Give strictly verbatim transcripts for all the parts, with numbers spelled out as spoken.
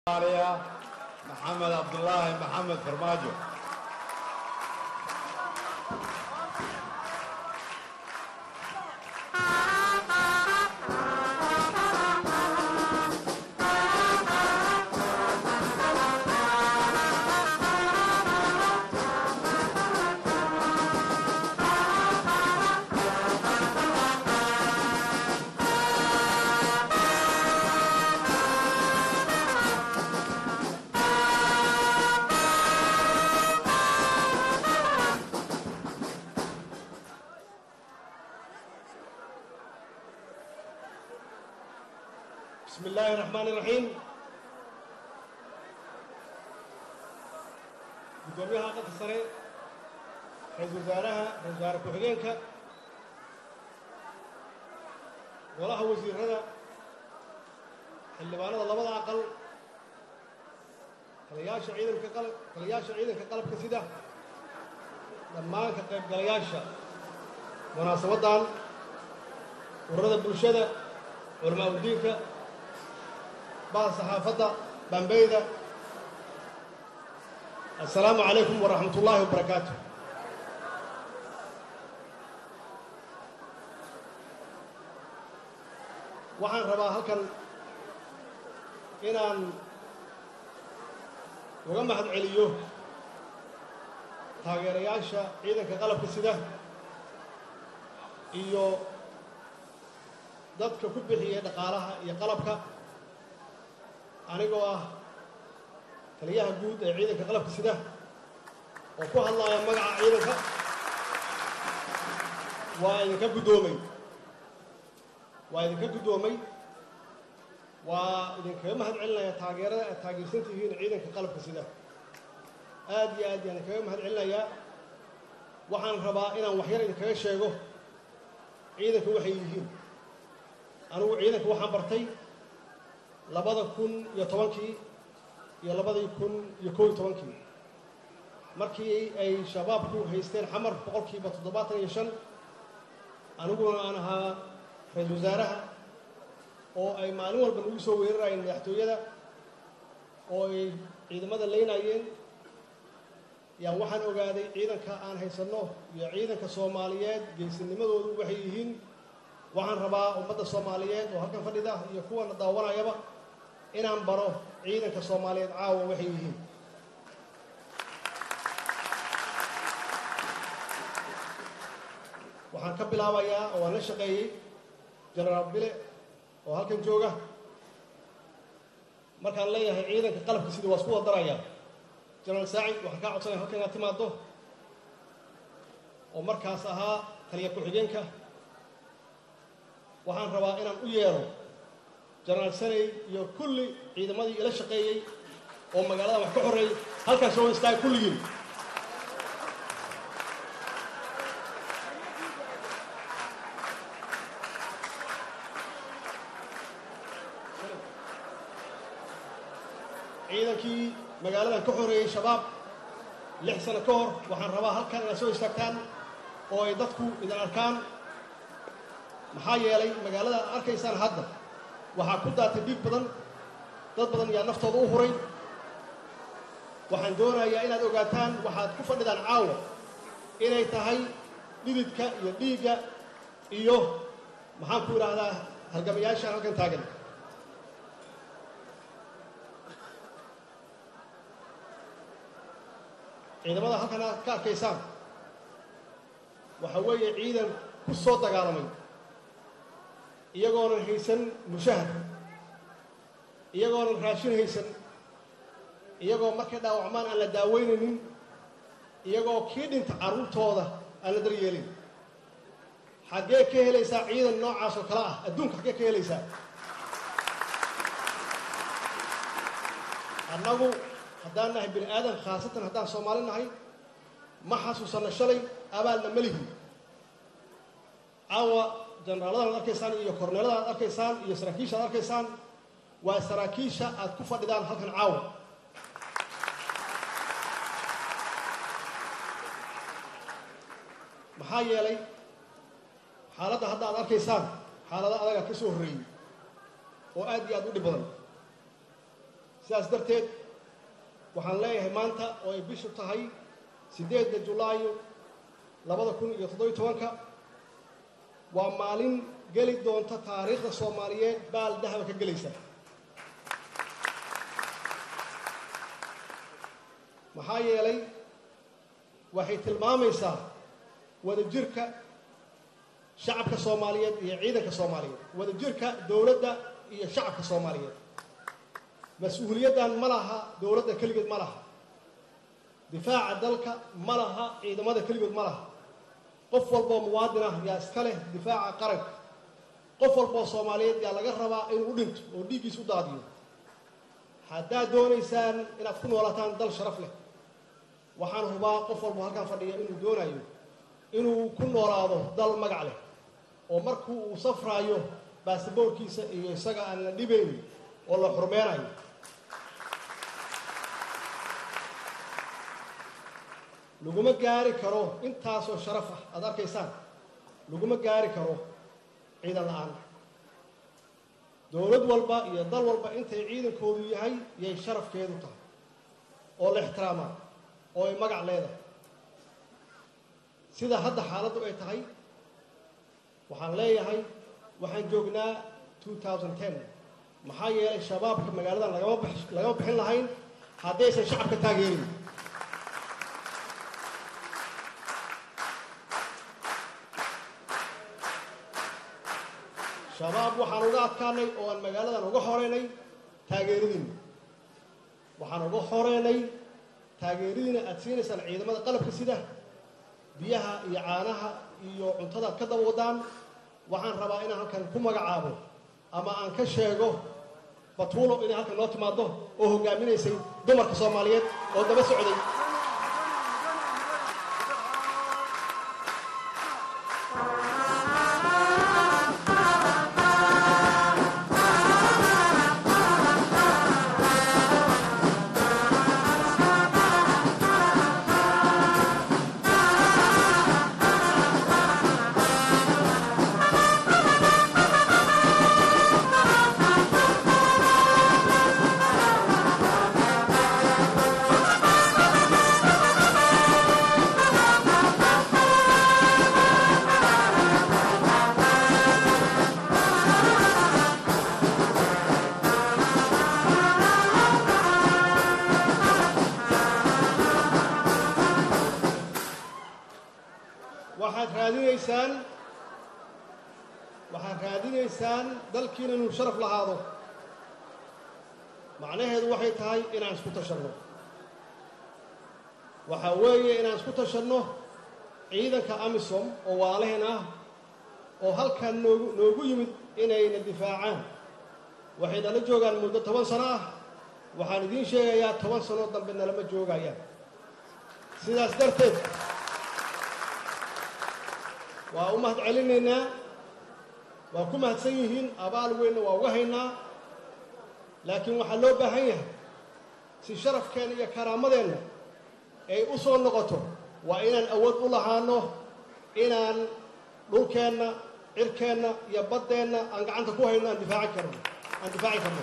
محمد عبد الله محمد فرماجو. بسم الله الرحمن الرحيم. gudoomiyaha aqalka sare ra'iisul wasaaraha ra'iisul wasaare ku-xigeenka golaha wasiirada xildhibaanada labada aqal taliyaasha ciidanka qalab taliyaasha ciidanka qalabka sida dhammaan ka qaybgalayaasha munaasabadan ururada bulshada culamaa u diinka بعض صحافة بامبيدا. السلام عليكم ورحمة الله وبركاته. waxaan rabaa halkan inaan uga mahad celiyo taageerayaasha ciidanka qalabka sida iyo dadka ku bixiyay dhaqaalaha iyo qalabka anigoo ah taliyaha guud ee ciidanka qalabka sida oo ku hadlaya magaca ciidanka waa idinka guddoomay waa idinka guddoomay waa idinkaga mahad celinaya taageerada aad taageersan tihiin ciidanka qalabka sida aad iyo aad yaan idinkaga mahad celinayaa. waxaan rabaa inaan waxyar idinkaga sheego ciidanka waxay yihiin. anigu ciidanka waxaan bartay labada kun iyo tobankii iyo labadii kun iyo kow iyo tobankii markii ay shabaabku haysteen xamar boqolkiiba toddobaatan iyo shan aniguna aan ahaa ra'iisul wasaaraha oo ay maalin walba nagu soo weerarayeen madaxtooyada oo ay ciidamada leynayeen yaan waxaan ogaaday ciidanka aan haysanno iyo ciidanka soomaaliyeed geesinimadoodu waxay yihiin. waxaan rabaa ummadda soomaaliyeed oo halkan fadhida iyo kuwana daawanayaba inaan baro ciidanka soomaaliyeed caawa waxay yihiin. waxaan ka bilaabayaa oo aan la shaqeeyey jenaraal bile oo halkan jooga. markaan leeyahay ciidanka qalabka sida waa isku wadarayaa jenaraal saacid waxaan kaa codsanaya halkan inaad timaaddo oo markaas ahaa taliya ku-xigeenka. waxaan rabaa inaan u yeero jenaraal saney iyo kulli ciidamadii ila shaqeeyey oo magaalada wax ka xoreeyey halkaas soo istaaga kulligiin. ciidankii magaaladan ka xoreeyey shabaab lix sano ka hor waxaan rabaa halkan inaad soo istaagtaan oo ay dadku idin arkaan. maxaa yeelay magaalada aad arkaysaan hadda waxaa ku daatay dhiig badan, dad badan yaa naftooda u huray. waxaan doonayaa inaad ogaataan waxaad ku fadhidaan caawa inay tahay dhididka iyo dhiigga iyo maxaan ku idhaahdaa halgamayaashaan halkan taagan. ciidamada halkan aad ka arkaysaan waxa weeye ciidan ku soo dagaalamay iyagoonan haysan mushahar, iyagoonan raashin haysan, iyagoo markay dhaawacmaan aan la daaweynaynin, iyagoo kii dhinta carruurtooda aan la daryeelin. xaggee ka helaysaa ciidan noocaas oo kale ah adduunka xaggee ka helaysaa? annagu haddaan nahay bini aadan, khaasatan haddaan soomaali nahay, ma xasuusanna shalay abaalna ma lihin. caawa jenaraalada aad arkaysaan iyo korneelada aad arkaysaan iyo saraakiisha aad arkaysaan waa saraakiisha aad ku fadhidaan halkan caawa. maxaa yeelay xaaladda hadda aad arkaysaan xaalada adagaa ka soo horreeyey oo aad iyo aad u dhib badan. sidaas darteed waxaan leeyahay maanta oo ay bishu tahay sideedda julaayo labada kun iyo toddobiyo tobanka waa maalin geli doonta taariikhda Soomaaliyeed baal dahab ka gelaysa maxaa yeelay waxay tilmaamaysaa wadajirka shacabka Soomaaliyeed iyo ciidanka Soomaaliyeed wadajirka dawladda iyo shacabka Soomaaliyeed mas'uuliyadan ma laha dawladda kaligeed ma laha difaaca dalka ma laha ciidamada kaligeed ma laha qof walba muwaadin ah yaa iska leh difaaca qaranka qof walba Soomaaliyeed yaa laga rabaa inuu u dhinto oo dhiigiisa u daadiyo haddaad doonaysaan inaad ku noolaataan dal sharaf leh waxaan hubaa qof walba halkan fadhiya inuu doonayo inuu ku noolaado dal magac leh oo markuu uu safraayo baasaboorkiisa iyo isaga aan la dhibayn oo la xurmeenayo laguma gaari karo intaasoo sharaf ah aad arkaysaan laguma gaari karo ciidan la'aan dowlad walba iyo dal walba intay ciidankoodu yahay yay sharafkeedu tahay oo la ixtiraamaa oo ay magac leedahay sida hadda xaaladdu ay tahay waxaan leeyahay waxaan joognaa two thousand ten maxaa yeelay shabaabka magaaladan lagama lagama bixin lahayn haddaysan shacabka taageerin shabaab waxaan uga adkaanay oo aan magaaladan uga horeynay taageeradiina waxaan uga horeynay taageeradiina aad siinaysaan ciidamada qalabka sida biyaha iyo caanaha iyo cuntada ka daba wadaan waxaan rabaa inaan halkan ku magacaabo ama aan ka sheego batuulo inay halkan noo timaado oo hogaaminaysay dumarka Soomaaliyeed oo daba socday waxaad raadinaysaan waxaad raadinaysaan dalkiina inuu sharaf lahaado macnaheedu waxay tahay inaan isku tashanno waxa weeye inaan isku tashanno ciidanka amisom oo waalaheen ah oo halkan noogu noogu yimid inayna difaacaan waxay nala joogaan muddo toban sano ah waxaan idiin sheegayaa toban sano dambe nalama joogayaan sidaas darteed waa u mahad celinaynaa waa ku mahadsan yihiin abaal weynna waa uga haynaa laakiin waxaa loo baahan yahay si sharafkeena iyo karaamadeenna ay u soo noqoto waa inaan awood u lahaano inaan dhulkeenna cirkeenna iyo baddeenna aan gacanta ku hayno aan difaaci karno aan difaaci karno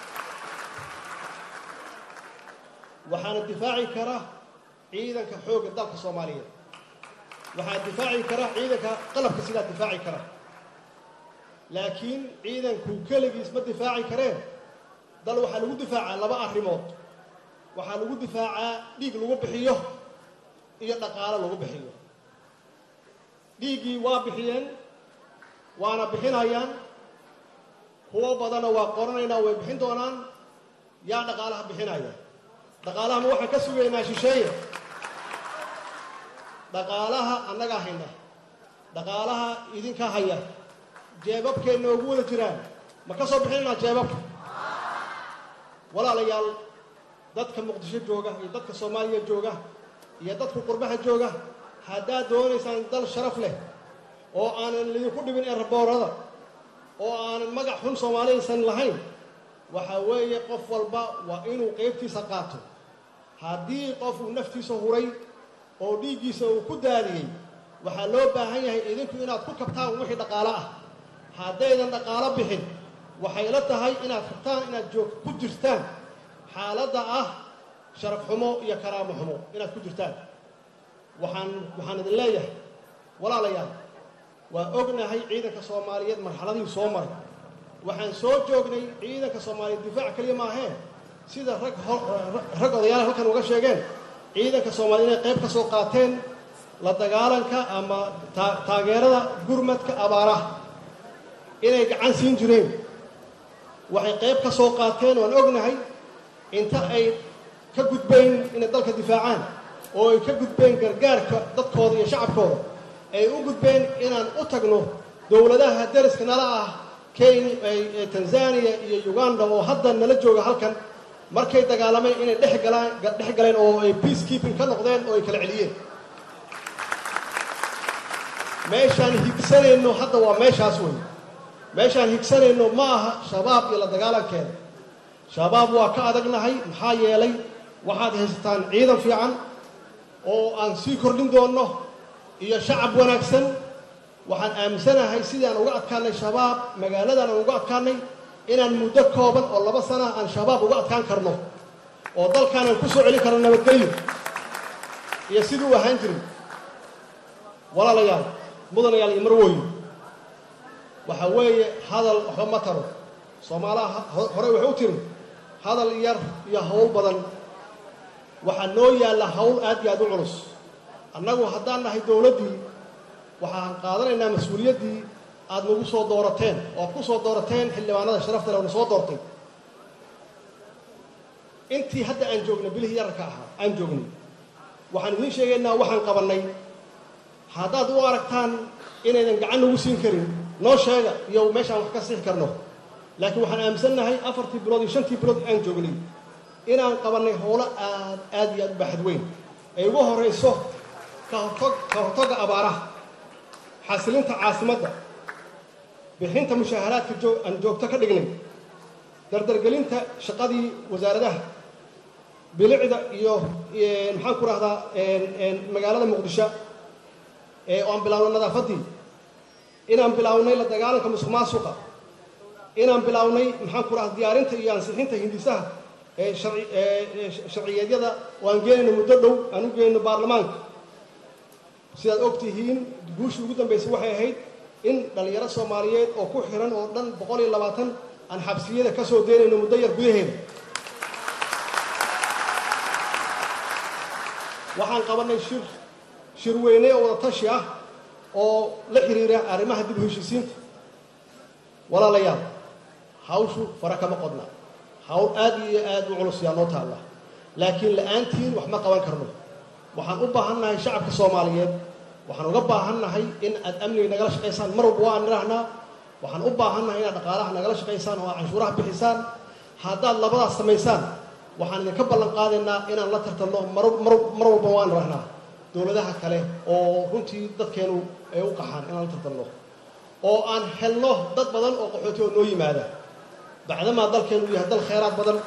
waxaana difaaci kara ciidanka xoogga dalka Soomaaliyeed waxaa difaaci kara ciidanka qalabka sidaa difaaci kara laakiin ciidanku kaligiis ma difaaci kareen dal waxaa lagu difaacaa laba arrimood waxaa lagu difaacaa dhiig lagu bixiyo iyo dhaqaale lagu bixiyo dhiiggii waa bixiyeen waana bixinayaan kuwo badana waa qoranaynaa way bixin doonaan yaa dhaqaalaha bixinaya dhaqaalaha ma waxaan ka sugaynaa shisheeye dhaqaalaha annaga hayna dhaqaalaha idinka haya jeebabkeenna ugu wada jiraan ma ka soo bixinaynaa jeebabka walaalayaal dadka muqdisho jooga iyo dadka Soomaaliya jooga iyo dadka qurbaha jooga haddaad doonaysaan dal sharaf leh oo aanan idinku dhibin eraboorada oo aanan magac xun Soomaaliyaysan lahayn waxa weeye qof walba waa inuu qaybtiisa qaato haddii qof uu naftiisa huray oo dhiiggiisa uu ku daadiyey waxaa loo baahan yahay idinku inaad ku kabtaan wixii dhaqaale ah haddaydan dhaqaalo bixin waxay la tahay inaad kabtaan inaad joog ku jirtaan xaaladda ah sharaf xumo iyo karaamo xumo inaad ku jirtaan waxaan waxaan idin leeyahay walaalayaal waa ognahay ciidanka Soomaaliyeed marxaladii soo maray waxaan soo joognay ciidanka Soomaaliyeed difaac kaliya ma ahayn sida rag rag odayaal halkan uga sheegeen ciidanka Soomaaliyeed inay qayb ka soo qaateen la dagaalanka ama taageerada gurmadka abaaraha inay gacan siin jireen waxay qayb ka soo qaateen waan ognahay inta ay ka gudbeen inay dalka difaacaan oo ay ka gudbeen gargaarka dadkooda iyo shacabkooda ay u gudbeen inaan u tagno dawladaha dariska nala ah Kenya Tanzania iyo Uganda oo hadda nala jooga halkan markay dagaalameen inay dhex galaan dhex galeen oo ay peacekeeping ka noqdeen oo ay kala celiyeen meeshaan higsanayno hadda waa meeshaas weyn meeshaan higsanayno ma aha shabaab iyo la dagaalankeeda shabaab waa ka adagnahay maxaa yeelay waxaad haysataan ciidan fiican oo aan sii kordhin doono iyo shacab wanaagsan waxaan aaminsanahay sidaan uga adkaanay shabaab magaaladan uga adkaanay inaan muddo kooban oo laba sano aan shabaab uga adkaan karno oo dalkan ku soo celin karno nabadgelyo iyo sidoo ahaan jiray walaalayaal mudanayaal iyo marwooyin waxa weeye hadal waxba ma taro Soomaaliya hore wuxuu tiri hadal yar iyo hawl badan waxa noo yaala hawl aad iyo aad u culus annagu haddaan nahay dawladii waxaan qaadanaynaa mas'uuliyaddii aad nagu soo doorateen oo ku soo doorateen xildhibaanada sharafta leh oo soo doortay intii hadda aan joognay bilihii yarka ahaa aan joognay waxaan idin sheegaynaa waxaan qabanay haddaad u aragtaan inaydan gacan nagu siin karin noo sheega iyo meeshaan wax ka sixi karno laakiin waxaan aaminsannahay afartii bilood iyo shantii bilood aan joognay inaan qabanay howlo aad aad iyo aad u baaxad weyn ay ugu horeyso ka hortagga abaaraha xasilinta caasimadda bixinta mushaharaadka aan joogto ka dhignay dardargelinta shaqadii wasaaradaha bilicda iyo maxaan ku rahdaa magaalada muqdisho ee aan bilaawno nadaafadii inaan bilaawnay la dagaalanka musuqmaasuqa inaan bilaawnay maxaan ku rahdaa diyaarinta iyo ansixinta hindisaha ee sharciyeedyada oo aan geenayno muddo dhow aan u geenayno baarlamaanka sidaad ogtihiin guushii ugu dambeysay waxay ahayd in dhalinyaro Soomaaliyeed oo ku xiran oo dhan boqol iyo labaatan aan xabsiyada ka soo deynayno muddo yar gudaheeda waxaan qabanay shir shir weyne oo wada tashi ah oo la xiriira arrimaha dib u heshiisiinta walaalayaal hawshu fara kama qodna hawl aad iyo aad u culus yaa noo taalla laakiin la'aantiin wax ma qaban karno waxaan u baahannahay shacabka Soomaaliyeed waxaan uga baahannahay in aad amniga nagala shaqeysaan mar walba waan nirahnaa waxaan u baahannahay inaad dhaqaalaha nagala shaqeysaan oo canshuuraha bixisaan haddaad labadaas samaysaan waxaan idinka ballan qaadaynaa inaan la tartanno mar walba waan nirahnaa dawladaha kale oo runtii dadkeenu ay u qaxaan inaan la tartanno oo aan helno dad badan oo qaxooti oo noo yimaada bacdamaa dalkeenu yahay dal khayraad badan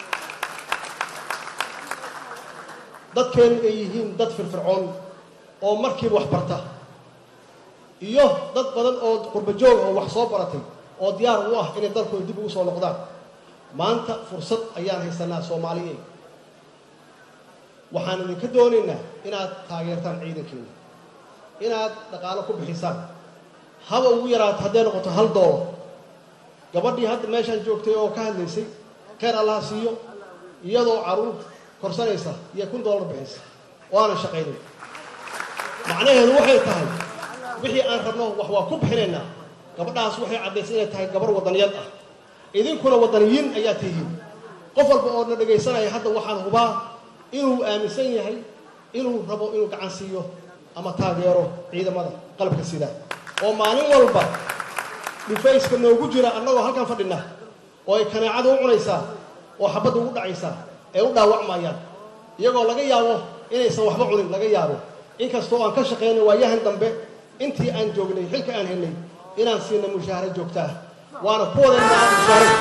dadkeenu ay yihiin dad firfircoon oo markiiba wax barta iyo dad badan oo qurba joog oo wax soo baratay oo diyaar u ah inay dalkooda dib ugu soo noqdaan maanta fursad ayaan haysanaa Soomaaliyeed waxaan idinka doonaynaa inaad taageertaan ciidankeena inaad dhaqaale ku bixisaan haba ugu yaraato hadday noqoto hal doolar gabadhii hadda meeshaan joogtay oo ka hadlaysay khayr allah siiyo iyadoo caruur korsanaysa iyo kun doolar bixisa oo aanan shaqaynin macnaheedu waxay tahay wixii aan rabno wax waa ku bixinaynaa gabadhaas waxay caddaysay inay tahay gabar wadaniyad ah idinkuna wadaniyiin ayaa tihiin qof walba oo na dhagaysanaya hadda waxaan hubaa inuu aaminsan yahay inuu rabo inuu gacan siiyo ama taageero ciidamada qalabka sida oo maalin walba dhifayska noogu jira annagoo halkan fadhina oo ay kanaacada u cunaysaa oo xabadda ugu dhacaysaa ee u dhaawacmayaan iyagoo laga yaabo inaysan waxba cunin laga yaabo inkastoo aan ka shaqeynay waayahan dambe intii aan joognay xilka aan helnay inaan siina mushaaharo joogta ah waana ku wadaynaa mushaaharo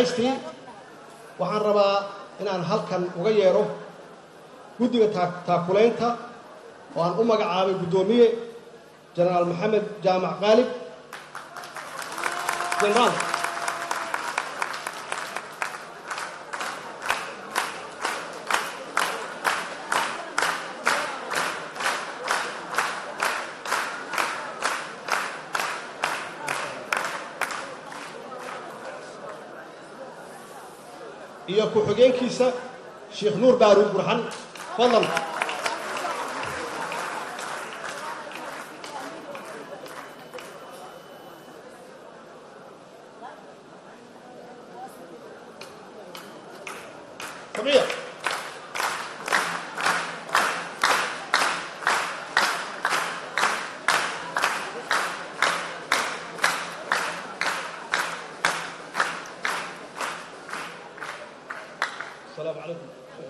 dambaystii waxaan rabaa inaan halkan uga yeero guddiga taakulaynta oo aan u magacaabay guddoomiye jenaraal maxamed jaamac qaalib jenaraal iyo ku-xigeenkiisa sheekh nuur baaruud burxan fadlan سمية السلام عليكم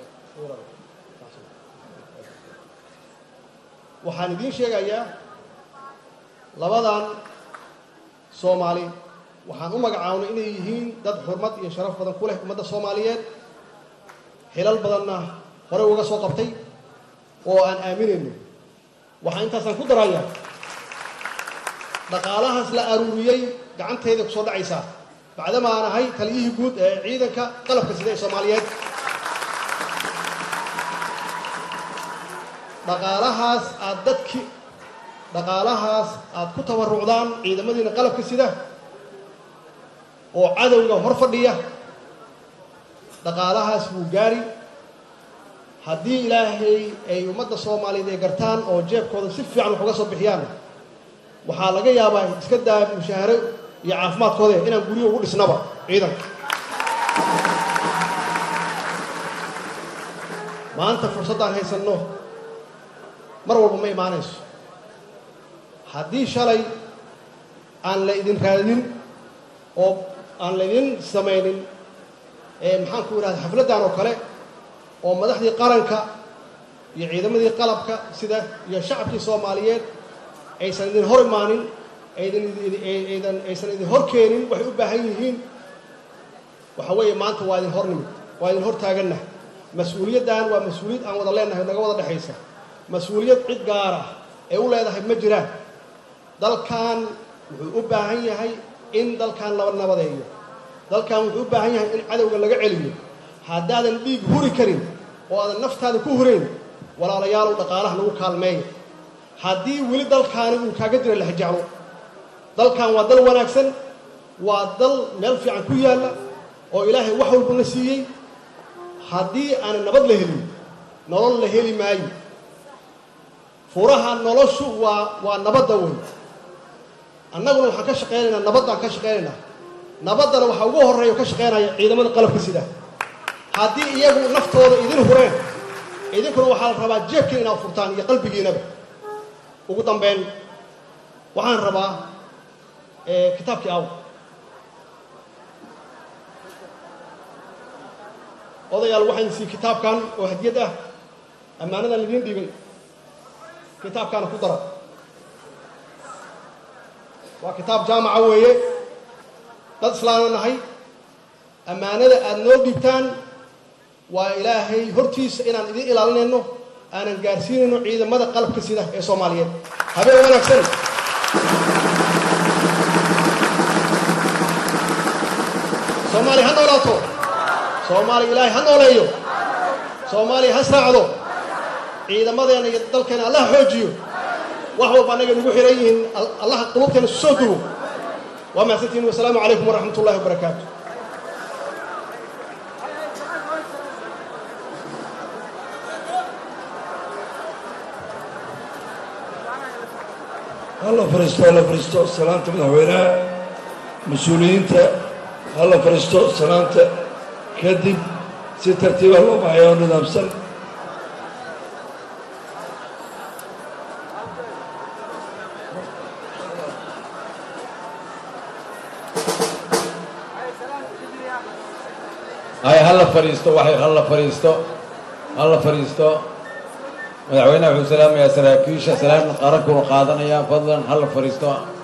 waxaan idiin sheegayaa labadan Soomaali waxaan u magacaabnay inay yihiin dad xurmad iyo sharaf badan ku leh ummadda Soomaaliyeed xilal badanna hore uga soo qabtay oo aan aaminayno waxaan intaasaan ku darayaa dhaqaalahaas la aruuriyay gacanteeda ku soo dhacaysa bacdama aan ahay taliyihii guud ee ciidanka qalabka sida ee Soomaaliyeed dhaqaalahaas aad dadkii dhaqaalahaas aad ku tabarucdaan ciidamadiina qalabka sida oo cadowga hor fadhiya dhaqaalahaas wuu gaari haddii ilaahay ay ummadda Soomaaliyeed ay gartaan oo jeebkooda si fiican wax uga soo bixiyaan waxaa laga yaabaa iska daa mushaaharo iyo caafimaadkooda inaan guriga ugu dhisnaba ciidanka maanta fursadaan haysanno mar walba ma imaanayso haddii shalay aan la idin raadin oo aan la idin samaynin ee maxaan ku yiraahdaa xafladan oo kale oo madaxdii qaranka iyo ciidamadii qalabka sida iyo shacabkii Soomaaliyeed aysan idin hor imaanin aydan aydan aysan idin hor keenin waxay u baahan yihiin waxa weeye maanta waa idin hor nimid waa idin hor taaganna mas'uuliyaddan waa mas'uuliyad aan wada leenahay naga wada dhaxaysa mas'uuliyad cid gaar ah ee u leedahay ma jiraan dalkan wuxuu u baahan yahay in dalkan laba nabadeeyo dalkan wuxuu u baahan yahay in cadowga laga celiyo haddaadan dhiig huri karin oo aadan naftaada ku hurayn walaalayaal dhaqaalaha lagu kaalmeeyo haddii weli dalkaani uu kaaga jira la hajaclo dalkan waa dal wanaagsan waa dal meel fiican ku yaalla oo ilaahay wax walba na siiyey haddii aan nabad la helin nolol la heli maayo furaha noloshu waa waa nabadda weyn annaguna waxaan ka shaqeynaynaa nabaddaan ka shaqeynaynaa nabaddana waxaa ugu horreeya ka shaqeynaya ciidamada qalabka sida haddii iyagu naftooda idin hureen idinkuna waxaa la rabaa jeebkiina inaad furtaan iyo qalbigiinaba ugu dambeyn waxaan rabaa kitaabkii aw odayaal waxaan sii kitaabkan oo hadiyad ah ammaanadan idin dhibay kitaabkaana ku dara waa kitaab jaamaca weeye dad islaana nahay ammaanada aad noo dhibtaan waa ilaahay hortiisa inaan idin ilaalinayno aanan gaarsiinayno ciidamada qalabka sida ee Soomaaliyeed habeen wanaagsan Soomaali ha noolaato Soomaali ilaahay ha nooleeyo Soomaali ha saacdo ciidamadeena iyo dalkeena Allah xoojiyo wax walba anaga nagu xiran yihiin Allah qulubteena soo duubo wa ma santiin wa salaamu alaykum wa rahmatullahi wa barakaatuh الله فرستو الله فرستو سلامة مدحوينها مسؤولين الله فرستو سلامة كذب سترتيب الله بعيون نمسل هاي هلا فريستو وحي هلا فريستو هلا فريستو مدحوينها وسلام يا سراكيش سلام قركم قادنا يا فضلا هلا فريستو